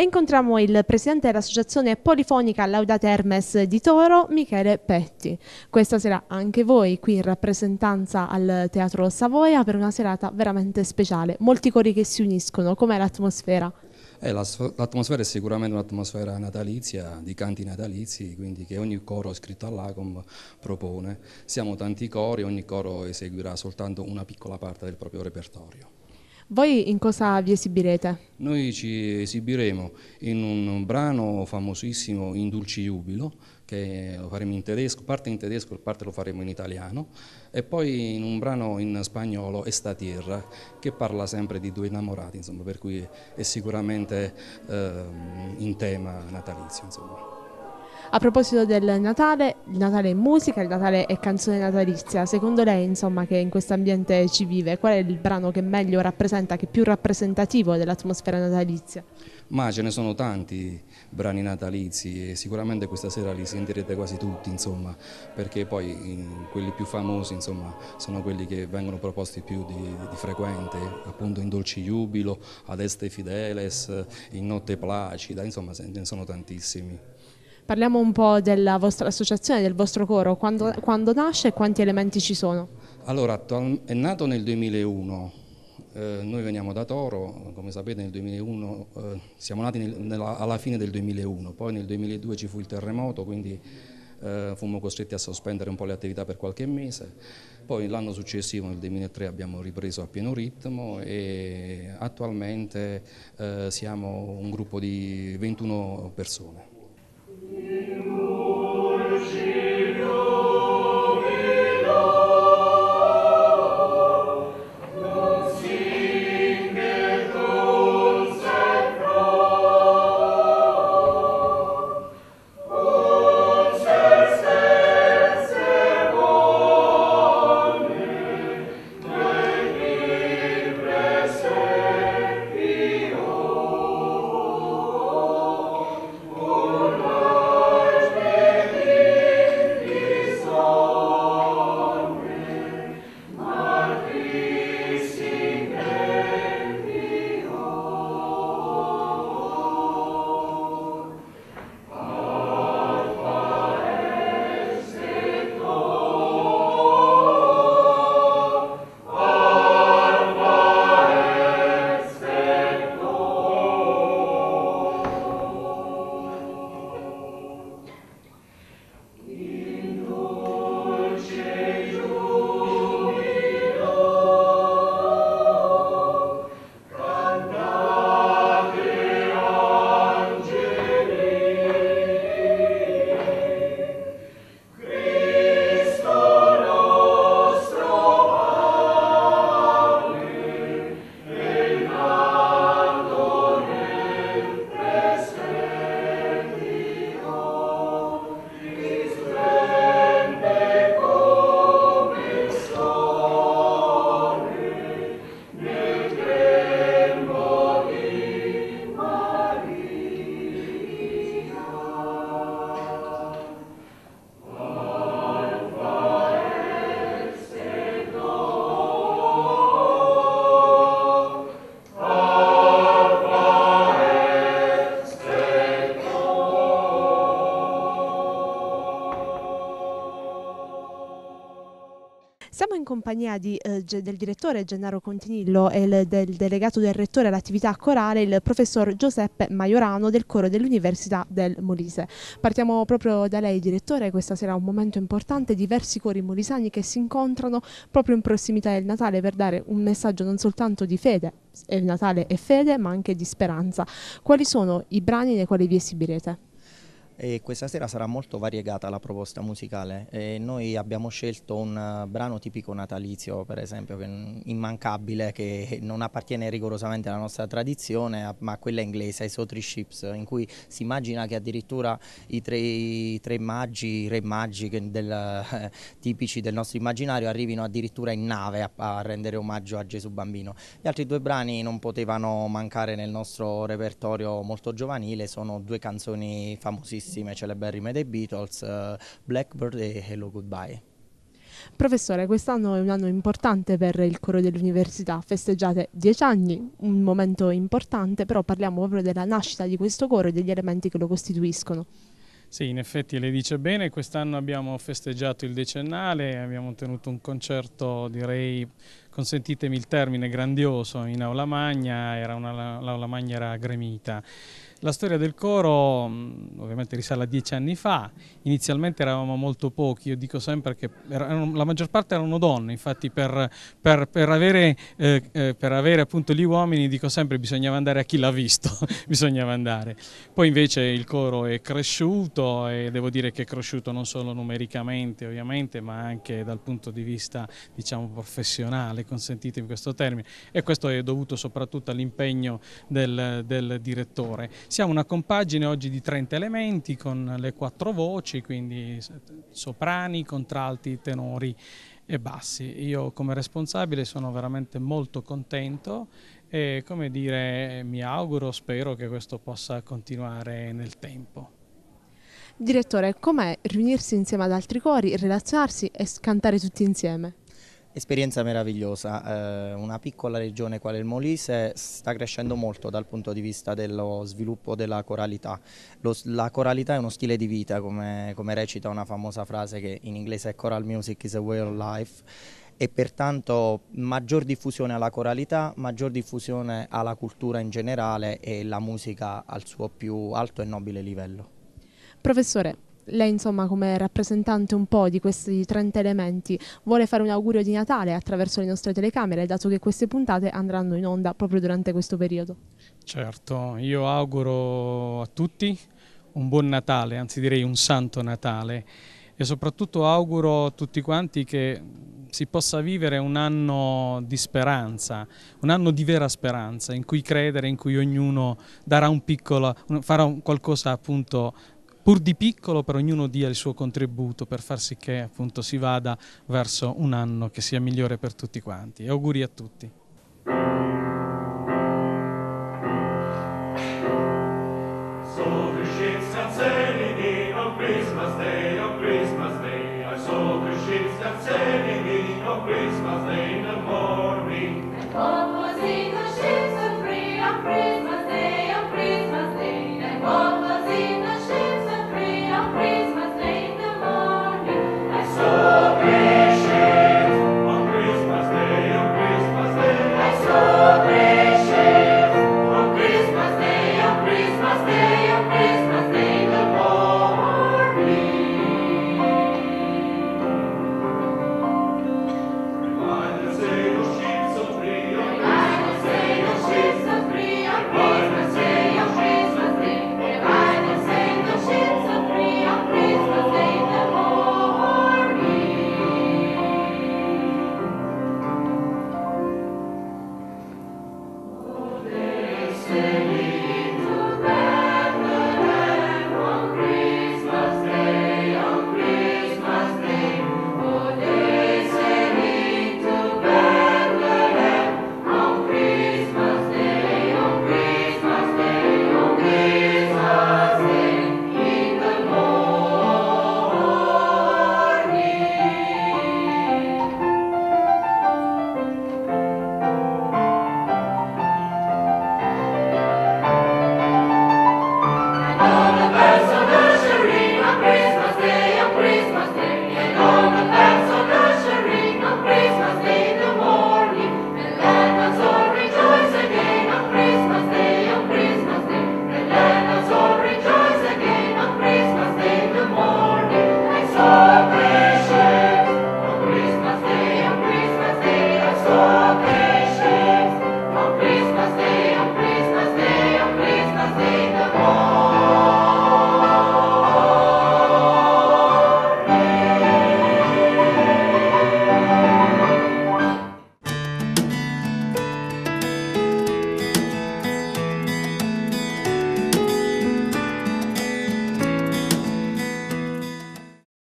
incontriamo il presidente dell'associazione polifonica Laudate Hermes di Toro, Michele Petti. Questa sera anche voi qui in rappresentanza al Teatro Savoia per una serata veramente speciale. Molti cori che si uniscono, com'è l'atmosfera? L'atmosfera è sicuramente un'atmosfera natalizia, di canti natalizi, quindi che ogni coro iscritto all'ACOM propone. Siamo tanti cori, ogni coro eseguirà soltanto una piccola parte del proprio repertorio. Voi in cosa vi esibirete? Noi ci esibiremo in un brano famosissimo, In Dulci Jubilo, che lo faremo in tedesco, parte in tedesco e parte lo faremo in italiano, e poi in un brano in spagnolo, Esta Tierra, che parla sempre di due innamorati, insomma, per cui è sicuramente in tema natalizio, insomma. A proposito del Natale, il Natale è musica, il Natale è canzone natalizia. Secondo lei, insomma, che in questo ambiente ci vive, qual è il brano che meglio rappresenta, che è più rappresentativo dell'atmosfera natalizia? Ma ce ne sono tanti brani natalizi e sicuramente questa sera li sentirete quasi tutti, insomma, perché poi quelli più famosi, insomma, sono quelli che vengono proposti più di frequente, appunto In Dolci Jubilo, Ad Este Fideles, In Notte Placida, insomma, ce ne sono tantissimi. Parliamo un po' della vostra associazione, del vostro coro, quando nasce e quanti elementi ci sono? Allora, è nato nel 2001, noi veniamo da Toro, come sapete nel 2001, siamo nati alla fine del 2001, poi nel 2002 ci fu il terremoto, quindi fummo costretti a sospendere un po' le attività per qualche mese, poi l'anno successivo, nel 2003, abbiamo ripreso a pieno ritmo e attualmente siamo un gruppo di 21 persone. Siamo in compagnia del direttore Gennaro Continillo e del delegato del rettore all'attività corale, il professor Giuseppe Maiorano del coro dell'Università del Molise. Partiamo proprio da lei, direttore. Questa sera è un momento importante, diversi cori molisani che si incontrano proprio in prossimità del Natale per dare un messaggio non soltanto di fede, il Natale è fede, ma anche di speranza. Quali sono i brani nei quali vi esibirete? E questa sera sarà molto variegata la proposta musicale. Noi abbiamo scelto un brano tipico natalizio, per esempio, immancabile, che non appartiene rigorosamente alla nostra tradizione, ma a quella inglese, ai So Three Ships, in cui si immagina che addirittura i tre magi, i re magi tipici del nostro immaginario arrivino addirittura in nave a rendere omaggio a Gesù Bambino. Gli altri due brani non potevano mancare nel nostro repertorio molto giovanile, sono due canzoni famosissime, celeberrime dei Beatles, Blackbird e Hello Goodbye. Professore, quest'anno è un anno importante per il coro dell'università, festeggiate 10 anni, un momento importante, però parliamo proprio della nascita di questo coro e degli elementi che lo costituiscono. Sì, in effetti lei dice bene, quest'anno abbiamo festeggiato il decennale, abbiamo tenuto un concerto, direi, consentitemi il termine, grandioso in Aula Magna, l'Aula Magna era gremita. La storia del coro ovviamente risale a 10 anni fa, inizialmente eravamo molto pochi, io dico sempre che la maggior parte erano donne, infatti per avere appunto gli uomini dico sempre bisognava andare a chi l'ha visto, bisognava andare. Poi invece il coro è cresciuto e devo dire che è cresciuto non solo numericamente ovviamente ma anche dal punto di vista diciamo professionale, consentitemi questo termine, e questo è dovuto soprattutto all'impegno del direttore. Siamo una compagine oggi di 30 elementi con le 4 voci, quindi soprani, contralti, tenori e bassi. Io come responsabile sono veramente molto contento e come dire mi auguro, spero che questo possa continuare nel tempo. Direttore, com'è riunirsi insieme ad altri cori, relazionarsi e cantare tutti insieme? Esperienza meravigliosa, una piccola regione quale il Molise sta crescendo molto dal punto di vista dello sviluppo della coralità. La coralità è uno stile di vita, come recita una famosa frase che in inglese è "Choral music is a way of life", e pertanto maggior diffusione alla coralità, maggior diffusione alla cultura in generale e la musica al suo più alto e nobile livello. Professore, lei insomma come rappresentante un po' di questi 30 elementi vuole fare un augurio di Natale attraverso le nostre telecamere, dato che queste puntate andranno in onda proprio durante questo periodo. Certo, io auguro a tutti un buon Natale, anzi direi un santo Natale, e soprattutto auguro a tutti quanti che si possa vivere un anno di speranza, un anno di vera speranza, in cui credere, in cui ognuno darà farà qualcosa appunto pur di piccolo, per ognuno dia il suo contributo per far sì che appunto si vada verso un anno che sia migliore per tutti quanti. E auguri a tutti. So the ships that sailing in on Christmas Day, on Christmas Day. I saw the ships that sailing in on Christmas Day in the morning.